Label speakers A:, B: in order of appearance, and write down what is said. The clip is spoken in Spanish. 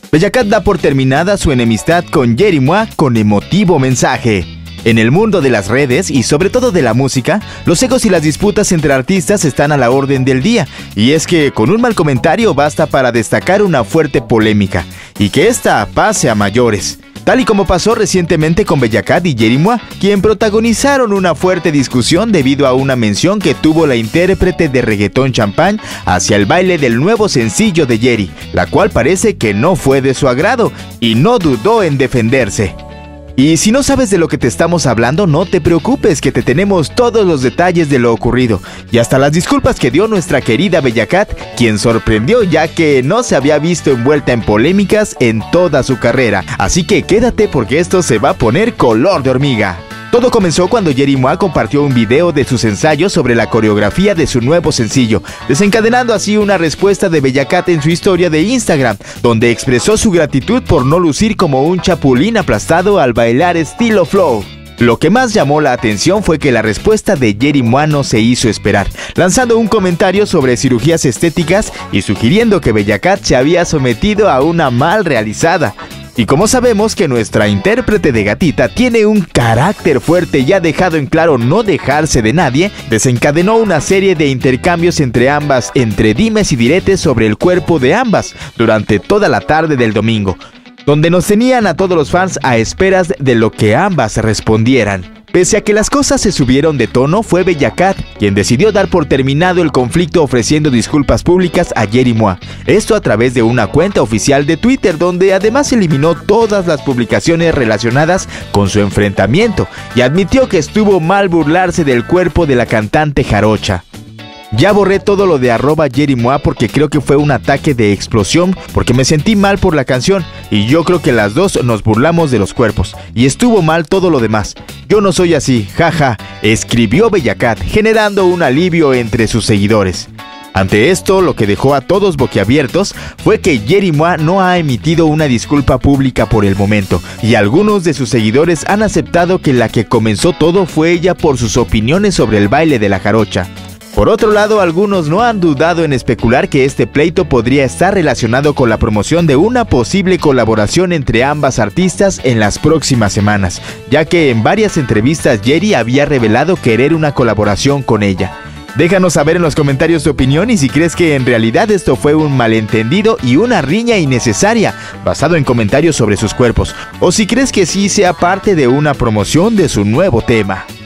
A: Bella Cat da por terminada su enemistad con Yeri Mua con emotivo mensaje. En el mundo de las redes y sobre todo de la música, los egos y las disputas entre artistas están a la orden del día, y es que con un mal comentario basta para destacar una fuerte polémica, y que esta pase a mayores. Tal y como pasó recientemente con Bella Cat y Yeri Mua, quien protagonizaron una fuerte discusión debido a una mención que tuvo la intérprete de reggaetón Champagne hacia el baile del nuevo sencillo de Yeri, la cual parece que no fue de su agrado y no dudó en defenderse. Y si no sabes de lo que te estamos hablando, no te preocupes, que te tenemos todos los detalles de lo ocurrido y hasta las disculpas que dio nuestra querida Bella Cat, quien sorprendió ya que no se había visto envuelta en polémicas en toda su carrera. Así que quédate porque esto se va a poner color de hormiga. Todo comenzó cuando Yeri Mua compartió un video de sus ensayos sobre la coreografía de su nuevo sencillo, desencadenando así una respuesta de Bella Cat en su historia de Instagram, donde expresó su gratitud por no lucir como un chapulín aplastado al bailar estilo flow. Lo que más llamó la atención fue que la respuesta de Yeri Mua no se hizo esperar, lanzando un comentario sobre cirugías estéticas y sugiriendo que Bella Cat se había sometido a una mal realizada. Y como sabemos que nuestra intérprete de gatita tiene un carácter fuerte y ha dejado en claro no dejarse de nadie, desencadenó una serie de intercambios entre ambas, entre dimes y diretes sobre el cuerpo de ambas, durante toda la tarde del domingo, donde nos tenían a todos los fans a esperas de lo que ambas respondieran. Pese a que las cosas se subieron de tono, fue Bella Cat quien decidió dar por terminado el conflicto ofreciendo disculpas públicas a Yeri Mua. Esto a través de una cuenta oficial de Twitter, donde además eliminó todas las publicaciones relacionadas con su enfrentamiento y admitió que estuvo mal burlarse del cuerpo de la cantante jarocha. Ya borré todo lo de @YeriMua porque creo que fue un ataque de explosión, porque me sentí mal por la canción y yo creo que las dos nos burlamos de los cuerpos y estuvo mal todo lo demás. Yo no soy así, jaja, escribió Bella Cat, generando un alivio entre sus seguidores. Ante esto, lo que dejó a todos boquiabiertos fue que Yeri Mua no ha emitido una disculpa pública por el momento, y algunos de sus seguidores han aceptado que la que comenzó todo fue ella por sus opiniones sobre el baile de la jarocha. Por otro lado, algunos no han dudado en especular que este pleito podría estar relacionado con la promoción de una posible colaboración entre ambas artistas en las próximas semanas, ya que en varias entrevistas Yeri había revelado querer una colaboración con ella. Déjanos saber en los comentarios tu opinión y si crees que en realidad esto fue un malentendido y una riña innecesaria basado en comentarios sobre sus cuerpos, o si crees que sí sea parte de una promoción de su nuevo tema.